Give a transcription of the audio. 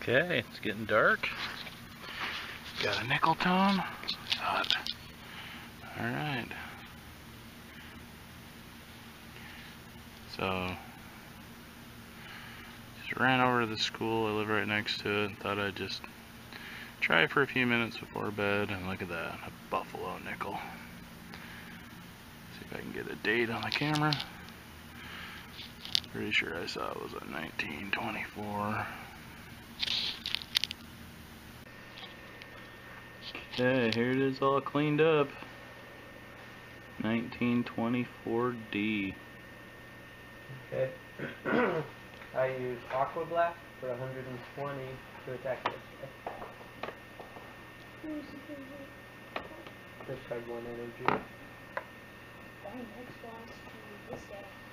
Okay, it's getting dark. Got a nickel tone. Hot. Alright. So, just ran over to the school. I live right next to it. Thought I'd just try for a few minutes before bed. And look at that, a buffalo nickel. See if I can get a date on the camera. Pretty sure I saw it was a 1924. Okay, here it is all cleaned up. 1924D. Okay. I use Aqua Black for 120 Detector. This card 1 energy. Next one's to this guy.